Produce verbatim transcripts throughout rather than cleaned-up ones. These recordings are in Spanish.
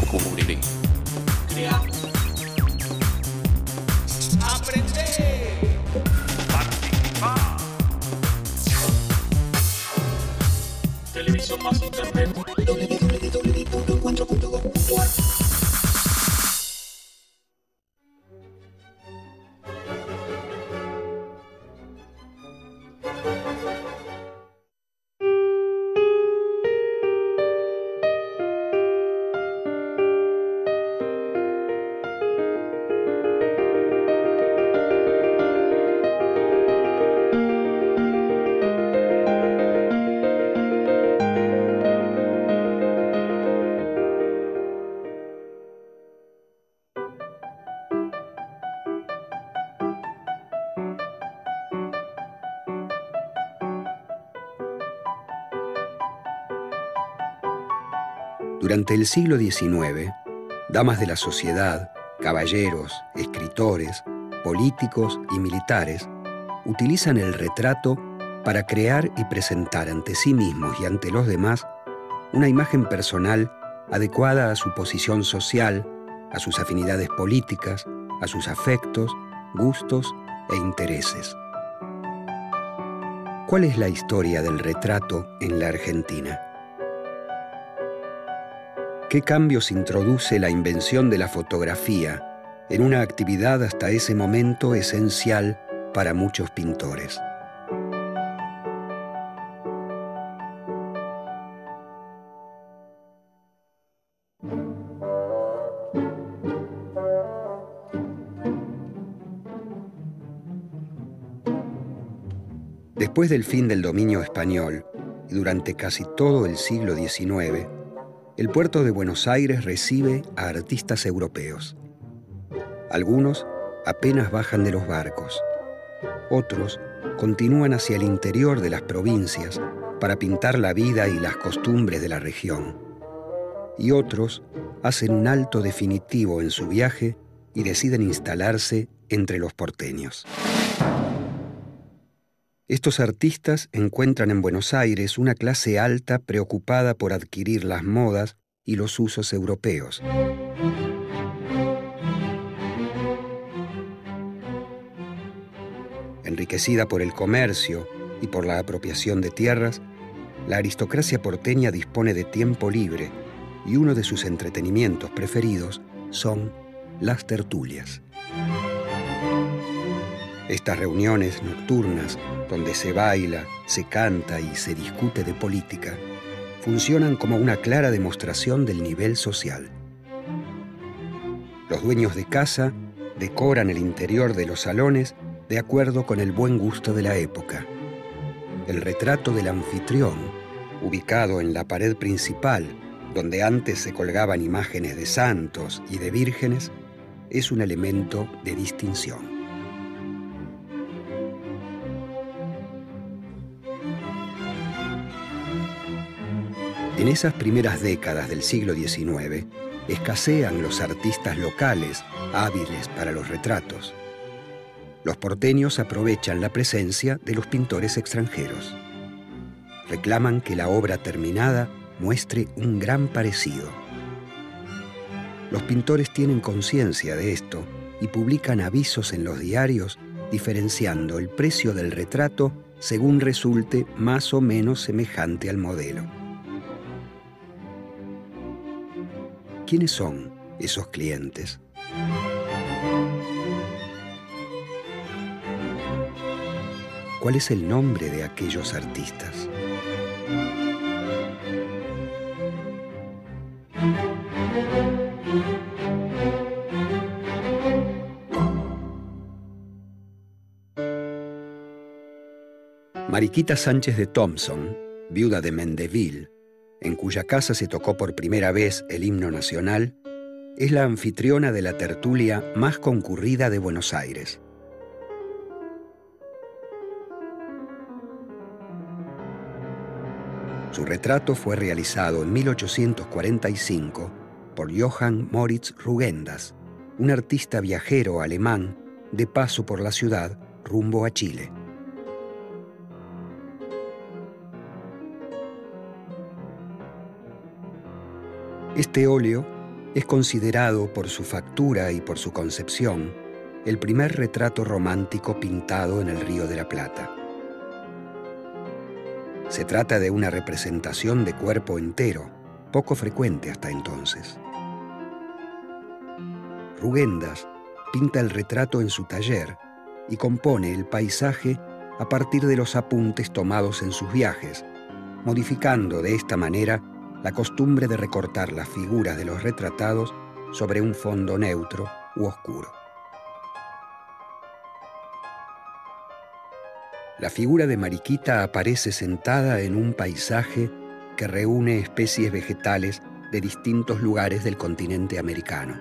cubriré. Crear. Aprender. Participar. Televisión más internet. doble u doble u doble u punto encuentro punto com punto a r. Durante el siglo diecinueve, damas de la sociedad, caballeros, escritores, políticos y militares utilizan el retrato para crear y presentar ante sí mismos y ante los demás una imagen personal adecuada a su posición social, a sus afinidades políticas, a sus afectos, gustos e intereses. ¿Cuál es la historia del retrato en la Argentina? ¿Qué cambios introduce la invención de la fotografía en una actividad hasta ese momento esencial para muchos pintores? Después del fin del dominio español y durante casi todo el siglo diecinueve, el puerto de Buenos Aires recibe a artistas europeos. Algunos apenas bajan de los barcos. Otros continúan hacia el interior de las provincias para pintar la vida y las costumbres de la región. Y otros hacen un alto definitivo en su viaje y deciden instalarse entre los porteños. Estos artistas encuentran en Buenos Aires una clase alta preocupada por adquirir las modas y los usos europeos. Enriquecida por el comercio y por la apropiación de tierras, la aristocracia porteña dispone de tiempo libre y uno de sus entretenimientos preferidos son las tertulias. Estas reuniones nocturnas, donde se baila, se canta y se discute de política, funcionan como una clara demostración del nivel social. Los dueños de casa decoran el interior de los salones de acuerdo con el buen gusto de la época. El retrato del anfitrión, ubicado en la pared principal, donde antes se colgaban imágenes de santos y de vírgenes, es un elemento de distinción. En esas primeras décadas del siglo diecinueve, escasean los artistas locales hábiles para los retratos. Los porteños aprovechan la presencia de los pintores extranjeros. Reclaman que la obra terminada muestre un gran parecido. Los pintores tienen conciencia de esto y publican avisos en los diarios diferenciando el precio del retrato según resulte más o menos semejante al modelo. ¿Quiénes son esos clientes? ¿Cuál es el nombre de aquellos artistas? Mariquita Sánchez de Thompson, viuda de Mendeville, en cuya casa se tocó por primera vez el himno nacional, es la anfitriona de la tertulia más concurrida de Buenos Aires. Su retrato fue realizado en mil ochocientos cuarenta y cinco por Johann Moritz Rugendas, un artista viajero alemán de paso por la ciudad rumbo a Chile. Este óleo es considerado por su factura y por su concepción el primer retrato romántico pintado en el Río de la Plata. Se trata de una representación de cuerpo entero, poco frecuente hasta entonces. Rugendas pinta el retrato en su taller y compone el paisaje a partir de los apuntes tomados en sus viajes, modificando de esta manera la costumbre de recortar las figuras de los retratados sobre un fondo neutro u oscuro. La figura de Mariquita aparece sentada en un paisaje que reúne especies vegetales de distintos lugares del continente americano.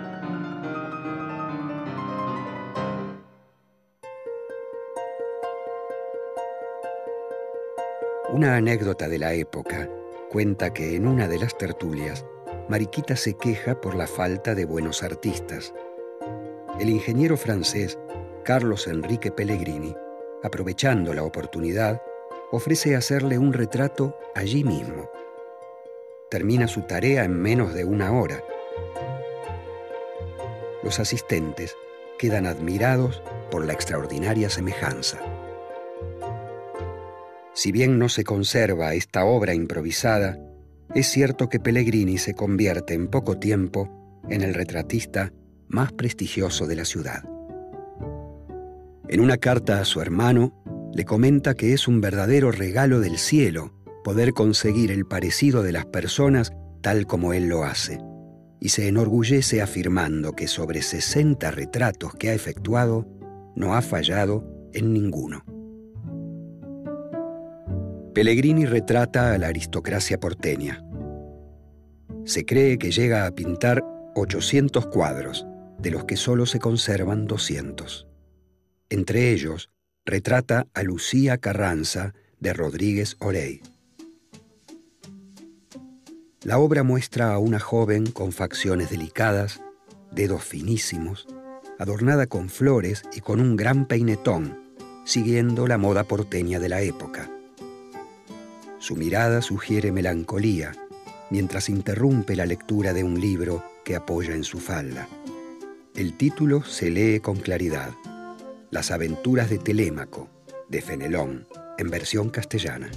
Una anécdota de la época cuenta que en una de las tertulias, Mariquita se queja por la falta de buenos artistas. El ingeniero francés Carlos Enrique Pellegrini, aprovechando la oportunidad, ofrece hacerle un retrato allí mismo. Termina su tarea en menos de una hora. Los asistentes quedan admirados por la extraordinaria semejanza. Si bien no se conserva esta obra improvisada, es cierto que Pellegrini se convierte en poco tiempo en el retratista más prestigioso de la ciudad. En una carta a su hermano, le comenta que es un verdadero regalo del cielo poder conseguir el parecido de las personas tal como él lo hace, y se enorgullece afirmando que sobre sesenta retratos que ha efectuado, no ha fallado en ninguno. Pellegrini retrata a la aristocracia porteña. Se cree que llega a pintar ochocientos cuadros, de los que solo se conservan doscientos. Entre ellos, retrata a Lucía Carranza de Rodríguez Orey. La obra muestra a una joven con facciones delicadas, dedos finísimos, adornada con flores y con un gran peinetón, siguiendo la moda porteña de la época. Su mirada sugiere melancolía, mientras interrumpe la lectura de un libro que apoya en su falda. El título se lee con claridad: Las aventuras de Telémaco, de Fenelón, en versión castellana.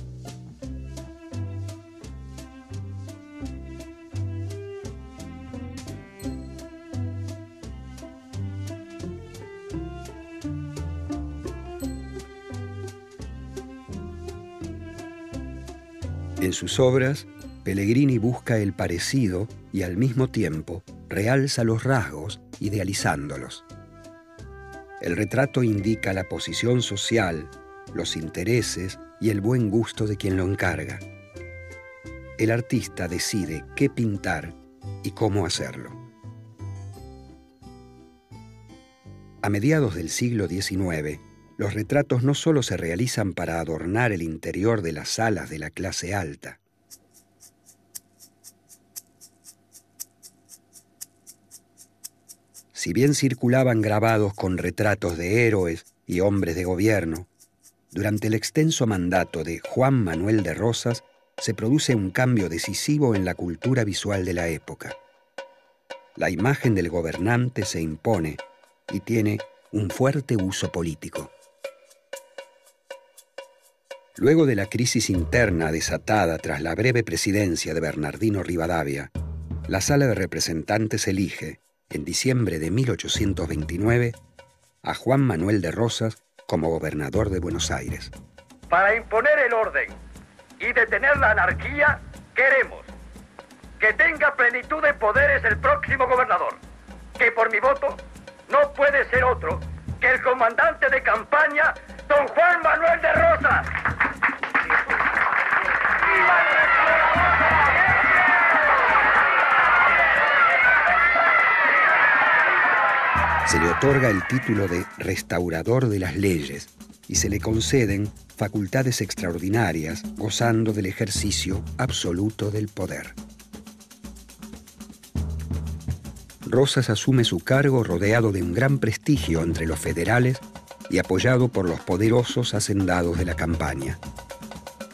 En sus obras, Pellegrini busca el parecido y al mismo tiempo realza los rasgos idealizándolos. El retrato indica la posición social, los intereses y el buen gusto de quien lo encarga. El artista decide qué pintar y cómo hacerlo. A mediados del siglo diecinueve, los retratos no solo se realizan para adornar el interior de las salas de la clase alta. Si bien circulaban grabados con retratos de héroes y hombres de gobierno, durante el extenso mandato de Juan Manuel de Rosas se produce un cambio decisivo en la cultura visual de la época. La imagen del gobernante se impone y tiene un fuerte uso político. Luego de la crisis interna desatada tras la breve presidencia de Bernardino Rivadavia, la Sala de Representantes elige, en diciembre de mil ochocientos veintinueve, a Juan Manuel de Rosas como gobernador de Buenos Aires. Para imponer el orden y detener la anarquía, queremos que tenga plenitud de poderes el próximo gobernador, que por mi voto no puede ser otro que el comandante de campaña, don Juan Manuel de Rosas. Se le otorga el título de restaurador de las leyes y se le conceden facultades extraordinarias, gozando del ejercicio absoluto del poder. Rosas asume su cargo rodeado de un gran prestigio entre los federales y apoyado por los poderosos hacendados de la campaña.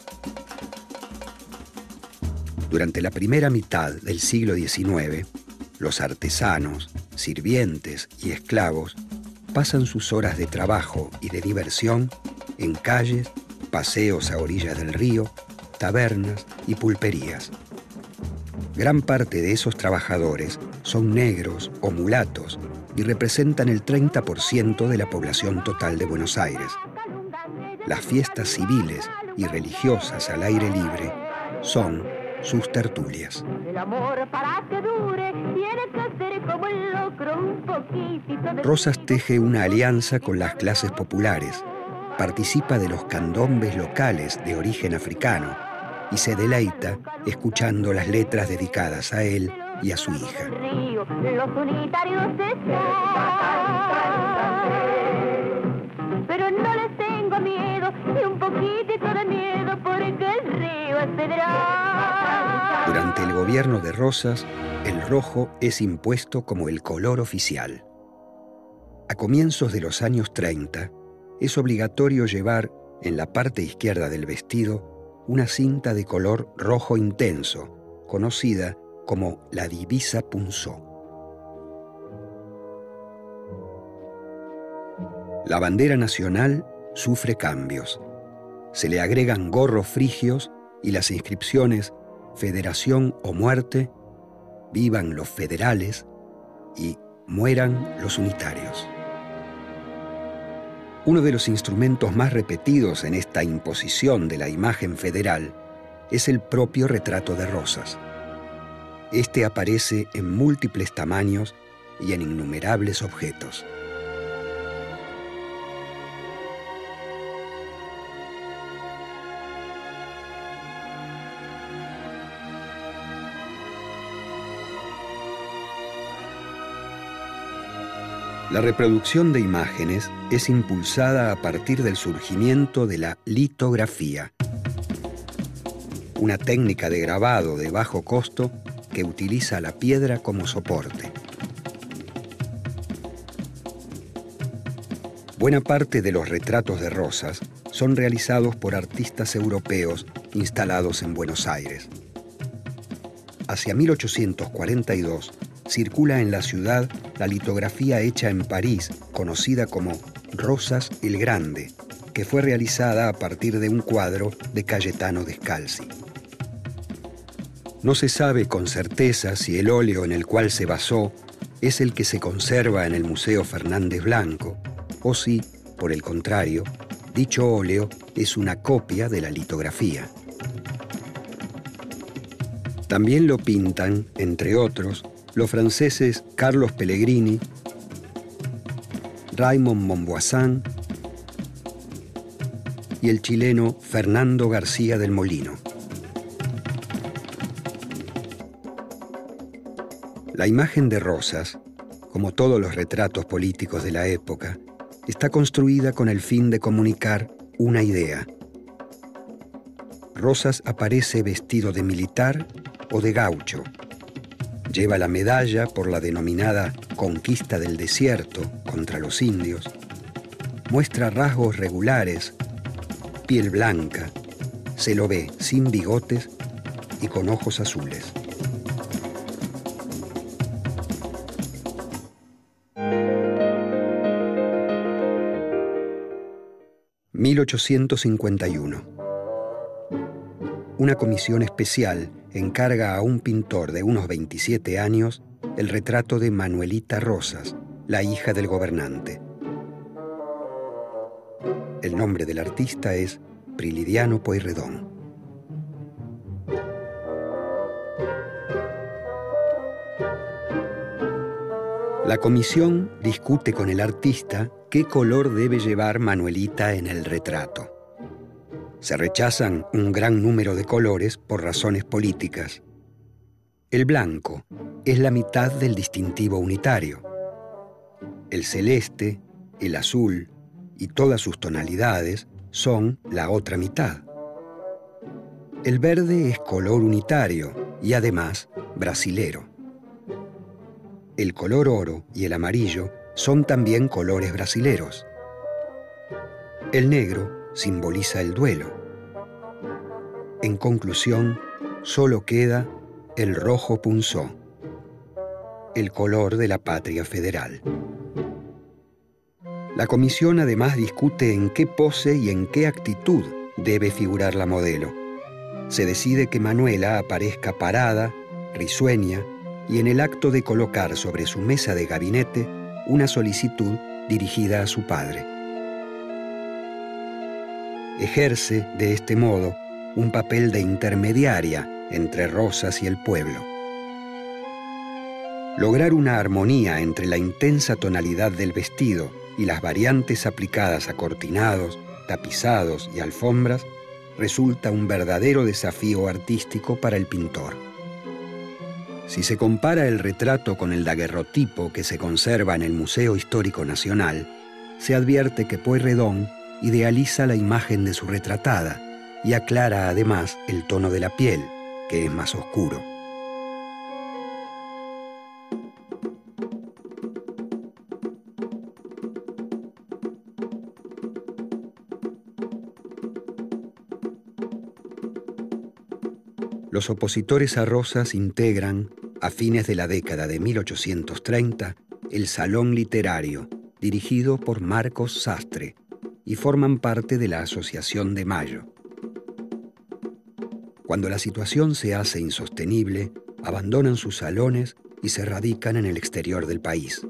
Durante la primera mitad del siglo diecinueve, Los artesanos, sirvientes y esclavos pasan sus horas de trabajo y de diversión en calles, paseos a orillas del río, tabernas y pulperías. Gran parte de esos trabajadores son negros o mulatos y representan el treinta por ciento de la población total de Buenos Aires. Las fiestas civiles y religiosas al aire libre son sus tertulias. Rosas teje una alianza con las clases populares, participa de los candombes locales de origen africano y se deleita escuchando las letras dedicadas a él y a su hija. Pero no les tengo miedo, ni un poquitito de miedo, porque el río es federal. Durante el gobierno de Rosas, el rojo es impuesto como el color oficial. A comienzos de los años treinta, es obligatorio llevar en la parte izquierda del vestido una cinta de color rojo intenso, conocida como la divisa punzó. La bandera nacional sufre cambios. Se le agregan gorros frigios y las inscripciones Federación o muerte, vivan los federales y mueran los unitarios. Uno de los instrumentos más repetidos en esta imposición de la imagen federal es el propio retrato de Rosas. Este aparece en múltiples tamaños y en innumerables objetos. La reproducción de imágenes es impulsada a partir del surgimiento de la litografía, una técnica de grabado de bajo costo que utiliza la piedra como soporte. Buena parte de los retratos de Rosas son realizados por artistas europeos instalados en Buenos Aires. Hacia mil ochocientos cuarenta y dos circula en la ciudad la litografía hecha en París, conocida como Rosas el Grande, que fue realizada a partir de un cuadro de Cayetano Descalzi. No se sabe con certeza si el óleo en el cual se basó es el que se conserva en el Museo Fernández Blanco, o si, por el contrario, dicho óleo es una copia de la litografía. También lo pintan, entre otros, los franceses Carlos Pellegrini, Raymond Montvoisin y el chileno Fernando García del Molino. La imagen de Rosas, como todos los retratos políticos de la época, está construida con el fin de comunicar una idea. Rosas aparece vestido de militar o de gaucho. Lleva la medalla por la denominada conquista del desierto contra los indios. Muestra rasgos regulares, piel blanca, se lo ve sin bigotes y con ojos azules. mil ochocientos cincuenta y uno. Una comisión especial encarga a un pintor de unos veintisiete años el retrato de Manuelita Rosas, la hija del gobernante. El nombre del artista es Prilidiano Pueyrredón. La comisión discute con el artista qué color debe llevar Manuelita en el retrato. Se rechazan un gran número de colores por razones políticas. El blanco es la mitad del distintivo unitario. El celeste, el azul y todas sus tonalidades son la otra mitad. El verde es color unitario y además brasilero. El color oro y el amarillo son también colores brasileros. El negro simboliza el duelo. En conclusión, solo queda el rojo punzó. el color de la patria federal. La comisión además discute en qué pose y en qué actitud debe figurar la modelo. Se decide que Manuela aparezca parada, risueña, y en el acto de colocar sobre su mesa de gabinete una solicitud dirigida a su padre. Ejerce, de este modo, un papel de intermediaria entre Rosas y el pueblo. Lograr una armonía entre la intensa tonalidad del vestido y las variantes aplicadas a cortinados, tapizados y alfombras resulta un verdadero desafío artístico para el pintor. Si se compara el retrato con el daguerrotipo que se conserva en el Museo Histórico Nacional, se advierte que Pueyrredón idealiza la imagen de su retratada y aclara además el tono de la piel, que es más oscuro. Los opositores a Rosas integran, a fines de la década de mil ochocientos treinta, el Salón Literario, dirigido por Marcos Sastre, y forman parte de la Asociación de Mayo. Cuando la situación se hace insostenible, abandonan sus salones y se radican en el exterior del país.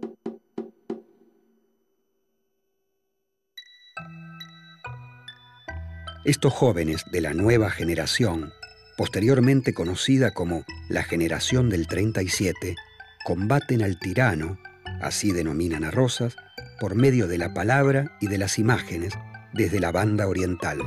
Estos jóvenes de la nueva generación, posteriormente conocida como la generación del treinta y siete, combaten al tirano, así denominan a Rosas, por medio de la palabra y de las imágenes desde la banda oriental.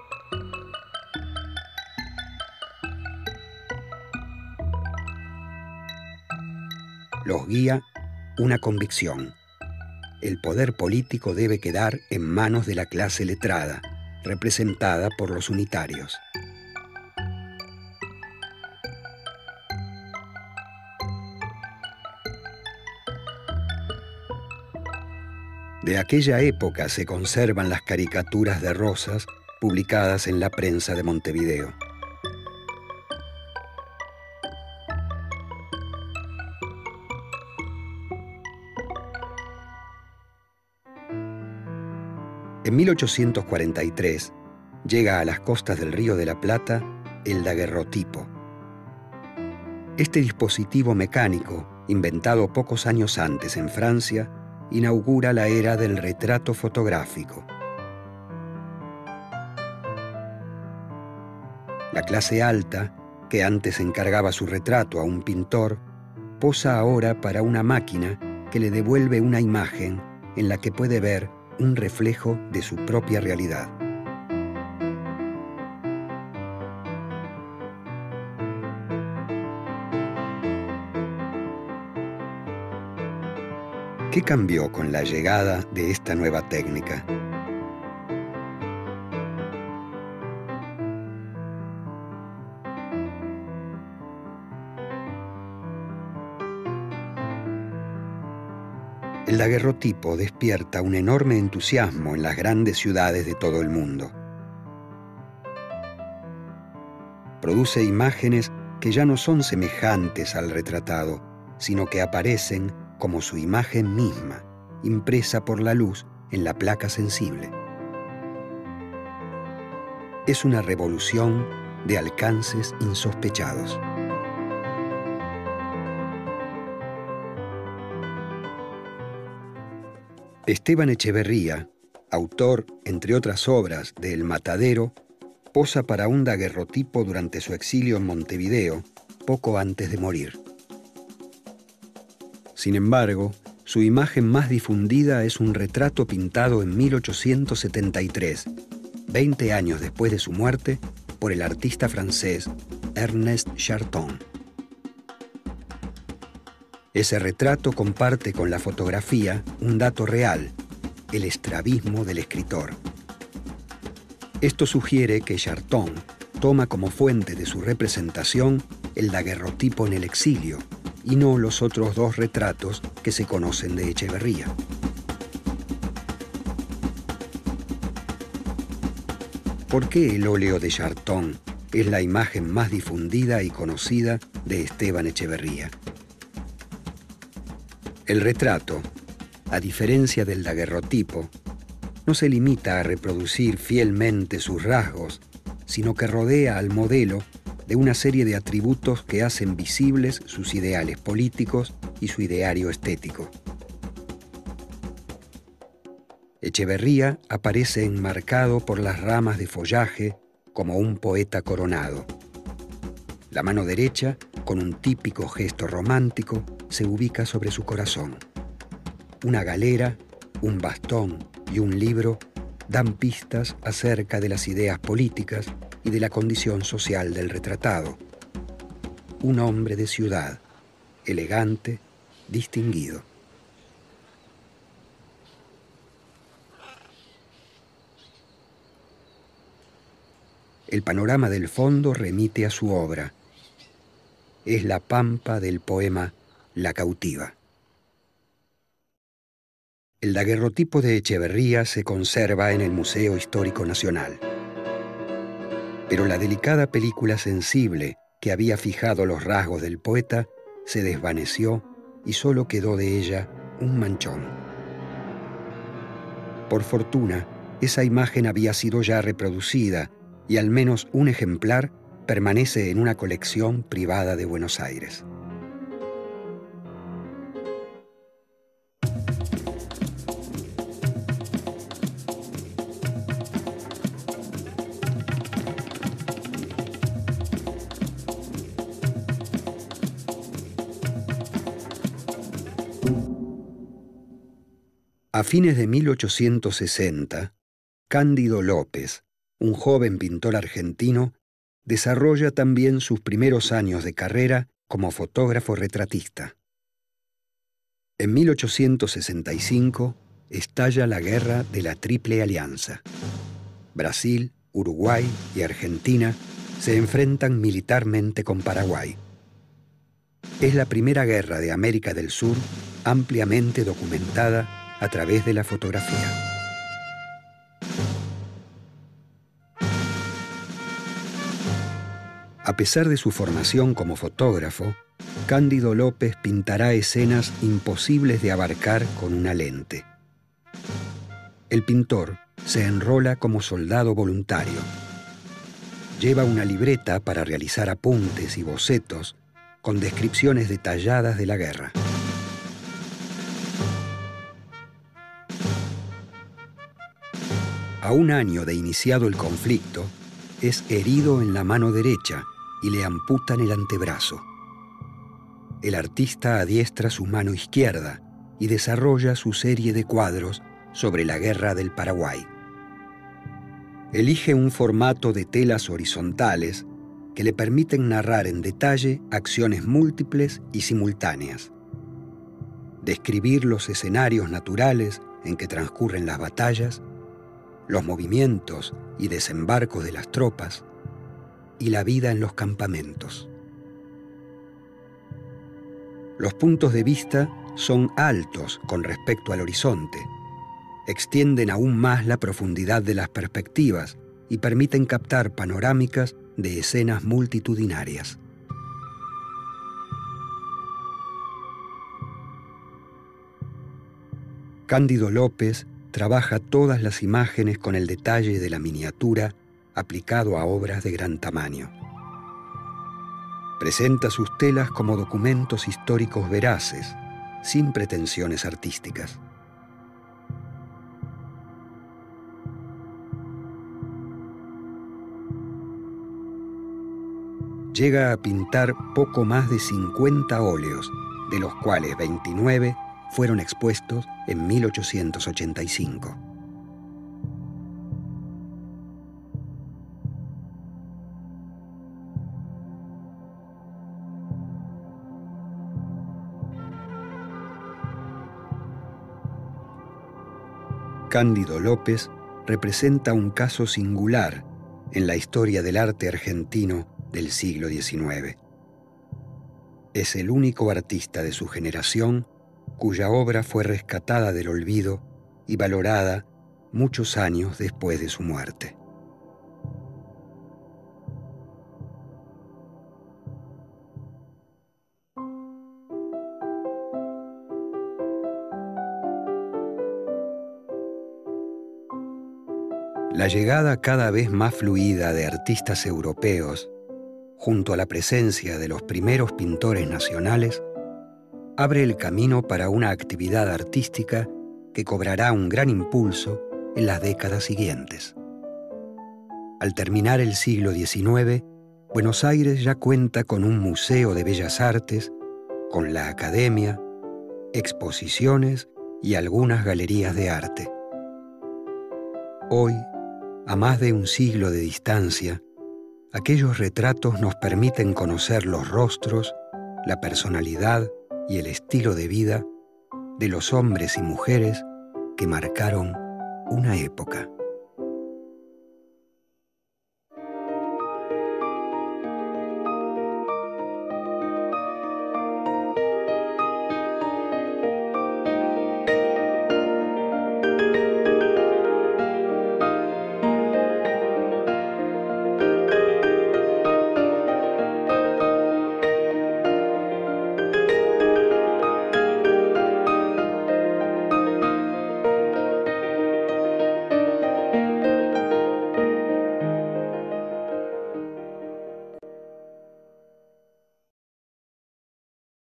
Los guía una convicción. El poder político debe quedar en manos de la clase letrada, representada por los unitarios. De aquella época se conservan las caricaturas de Rosas publicadas en la prensa de Montevideo. En mil ochocientos cuarenta y tres llega a las costas del Río de la Plata el daguerrotipo. Este dispositivo mecánico, inventado pocos años antes en Francia, inaugura la era del retrato fotográfico. La clase alta, que antes encargaba su retrato a un pintor, posa ahora para una máquina que le devuelve una imagen en la que puede ver un reflejo de su propia realidad. ¿Qué cambió con la llegada de esta nueva técnica? El daguerrotipo despierta un enorme entusiasmo en las grandes ciudades de todo el mundo. Produce imágenes que ya no son semejantes al retratado, sino que aparecen como su imagen misma, impresa por la luz en la placa sensible. Es una revolución de alcances insospechados. Esteban Echeverría, autor, entre otras obras, de El Matadero, posa para un daguerrotipo durante su exilio en Montevideo, poco antes de morir. Sin embargo, su imagen más difundida es un retrato pintado en mil ochocientos setenta y tres, veinte años después de su muerte, por el artista francés Ernest Charton. Ese retrato comparte con la fotografía un dato real, el estrabismo del escritor. Esto sugiere que Charton toma como fuente de su representación el daguerrotipo en el exilio, y no los otros dos retratos que se conocen de Echeverría. ¿Por qué el óleo de Charton es la imagen más difundida y conocida de Esteban Echeverría? El retrato, a diferencia del daguerrotipo, no se limita a reproducir fielmente sus rasgos, sino que rodea al modelo de una serie de atributos que hacen visibles sus ideales políticos y su ideario estético. Echeverría aparece enmarcado por las ramas de follaje como un poeta coronado. La mano derecha, con un típico gesto romántico, se ubica sobre su corazón. Una galera, un bastón y un libro dan pistas acerca de las ideas políticas y de la condición social del retratado. Un hombre de ciudad, elegante, distinguido. El panorama del fondo remite a su obra. Es la pampa del poema La cautiva. El daguerrotipo de Echeverría se conserva en el Museo Histórico Nacional. Pero la delicada película sensible que había fijado los rasgos del poeta se desvaneció y solo quedó de ella un manchón. Por fortuna, esa imagen había sido ya reproducida y al menos un ejemplar permanece en una colección privada de Buenos Aires. A fines de mil ochocientos sesenta, Cándido López, un joven pintor argentino, desarrolla también sus primeros años de carrera como fotógrafo retratista. En mil ochocientos sesenta y cinco estalla la Guerra de la Triple Alianza. Brasil, Uruguay y Argentina se enfrentan militarmente con Paraguay. Es la primera guerra de América del Sur ampliamente documentada a través de la fotografía. A pesar de su formación como fotógrafo, Cándido López pintará escenas imposibles de abarcar con una lente. El pintor se enrola como soldado voluntario. Lleva una libreta para realizar apuntes y bocetos con descripciones detalladas de la guerra. A un año de iniciado el conflicto, es herido en la mano derecha y le amputan el antebrazo. El artista adiestra su mano izquierda y desarrolla su serie de cuadros sobre la Guerra del Paraguay. Elige un formato de telas horizontales que le permiten narrar en detalle acciones múltiples y simultáneas, describir los escenarios naturales en que transcurren las batallas, los movimientos y desembarcos de las tropas y la vida en los campamentos. Los puntos de vista son altos con respecto al horizonte, extienden aún más la profundidad de las perspectivas y permiten captar panorámicas de escenas multitudinarias. Cándido López trabaja todas las imágenes con el detalle de la miniatura aplicado a obras de gran tamaño. Presenta sus telas como documentos históricos veraces, sin pretensiones artísticas. Llega a pintar poco más de cincuenta óleos, de los cuales veintinueve fueron expuestos en mil ochocientos ochenta y cinco. Cándido López representa un caso singular en la historia del arte argentino del siglo diecinueve. Es el único artista de su generación cuya obra fue rescatada del olvido y valorada muchos años después de su muerte. La llegada cada vez más fluida de artistas europeos, junto a la presencia de los primeros pintores nacionales, abre el camino para una actividad artística que cobrará un gran impulso en las décadas siguientes. Al terminar el siglo diecinueve, Buenos Aires ya cuenta con un museo de bellas artes, con la academia, exposiciones y algunas galerías de arte. Hoy, a más de un siglo de distancia, aquellos retratos nos permiten conocer los rostros, la personalidad y el estilo de vida de los hombres y mujeres que marcaron una época.